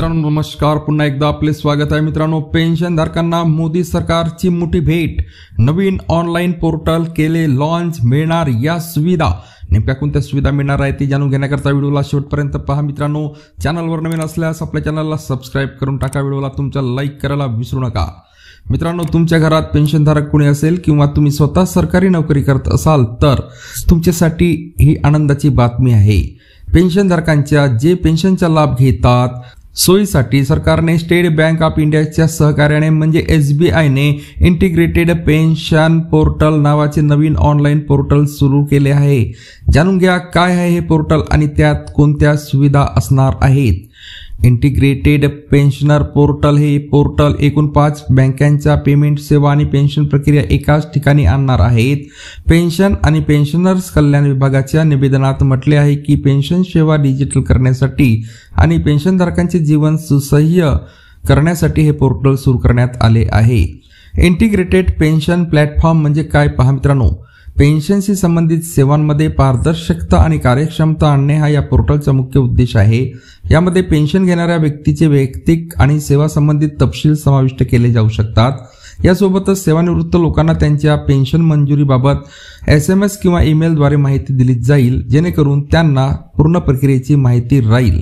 मित्रांनो नमस्कार, पुन्हा एकदा आपले स्वागत आहे। मित्रांनो, पेन्शन धारकांना मोदी सरकारची मोठी भेट, नवीन ऑनलाईन पोर्टल केले लॉन्च, मिळणार या सुविधा, नेमक्या कोणत्या सुविधा मिळणार आहे ते जाणून घेण्याकरता व्हिडिओला शेवटपर्यंत पहा। मित्रांनो, चॅनलवर नवीन असल्यास आपल्या चॅनलला सबस्क्राइब करून टाका, व्हिडिओला तुमच्या लाईक करायला विसरू नका। मित्रांनो, तुमच्या घरात पेन्शनधारक कोणी असेल किंवा तुम्ही स्वतः सरकारी नोकरी करत असाल तर तुमच्यासाठी ही आनंदाची बातमी आहे। पेन्शनधारकांच्या जे पेन्शनचा लाभ घेतात सोयीसाठी सरकारने स्टेट बँक ऑफ इंडियाच्या सहकार्याने म्हणजे SBI ने इंटिग्रेटेड पेन्शन पोर्टल नावाचे नवीन ऑनलाईन पोर्टल सुरू केले आहे। जाणून घ्या काय आहे हे पोर्टल आणि त्यात कोणत्या सुविधा असणार आहेत। इंटिग्रेटेड पेन्शनर पोर्टल हे पोर्टल एकूण 5 बँकांच्या पेमेंट सेवा आणि पेन्शन प्रक्रिया एकाच ठिकाणी आणणार आहेत। पेन्शन आणि पेन्शनर्स कल्याण विभागाच्या निवेदनात म्हटले आहे की पेन्शन सेवा डिजिटल करण्यासाठी आणि पेन्शनधारकांचे जीवन सुसह्य करण्यासाठी हे पोर्टल सुरू करण्यात आले आहे। इंटिग्रेटेड पेन्शन प्लॅटफॉर्म म्हणजे काय पहा मित्रांनो, पेन्शनशी संबंधित सेवांमध्ये पारदर्शकता आणि कार्यक्षमता आणणे हा या पोर्टलचा मुख्य उद्देश आहे। यामध्ये पेन्शन घेणाऱ्या व्यक्तीचे वैयक्तिक आणि सेवा संबंधित तपशील समाविष्ट केले जाऊ शकतात। यासोबतच सेवानिवृत्त लोकांना त्यांच्या पेन्शन मंजुरीबाबत SMS किंवा ईमेल द्वारे माहिती दिली जाईल, जेणेकरून त्यांना पूर्ण प्रक्रियेची माहिती राहील।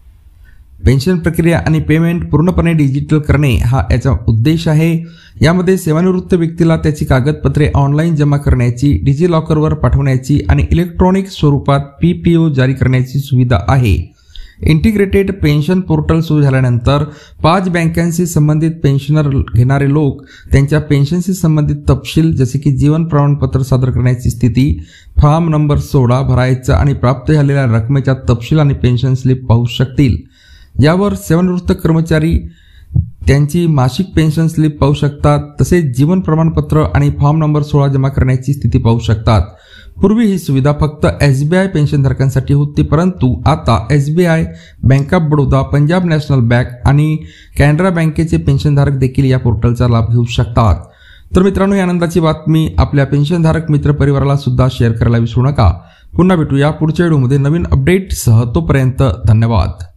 पेन्शन प्रक्रिया आणि पेमेंट पूर्णपणे डिजिटल करणे हा याचा उद्देश आहे। यामध्ये सेवानिवृत्त व्यक्तीला त्याची कागदपत्रे ऑनलाईन जमा करण्याची, डिजिलॉकरवर पाठवण्याची आणि इलेक्ट्रॉनिक स्वरूपात PPO जारी करण्याची सुविधा आहे। इंटिग्रेटेड पेन्शन पोर्टल सुरू झाल्यानंतर 5 बँकांशी संबंधित पेन्शनर घेणारे लोक त्यांच्या पेन्शनशी संबंधित तपशील जसे की जीवन प्रमाणपत्र सादर करण्याची स्थिती, फॉर्म नंबर 16 भरायचा आणि प्राप्त झालेल्या रकमेचा तपशील आणि पेन्शन स्लिप पाहू शकतील। यावर सेवानिवृत्त कर्मचारी त्यांची मासिक पेन्शन स्लिप पाहू शकतात, तसेच जीवन प्रमाणपत्र आणि फॉर्म नंबर 16 जमा करण्याची स्थिती पाहू शकतात। पूर्वी ही सुविधा फक्त SBI पेन्शनधारकांसाठी होती, परंतु आता SBI, bank of Baroda, Punjab national bank आणि कॅनरा बँकेचे पेन्शनधारक देखील या पोर्टलचा लाभ घेऊ शकतात। तर मित्रांनो, ही आनंदाची बातमी आपल्या पेन्शनधारक मित्र परिवाराला सुद्धा शेअर करायला विसरू नका। पुन्हा भेटूया पुढच्या व्हिडिओमध्ये नवीन अपडेटसह, तोपर्यंत धन्यवाद।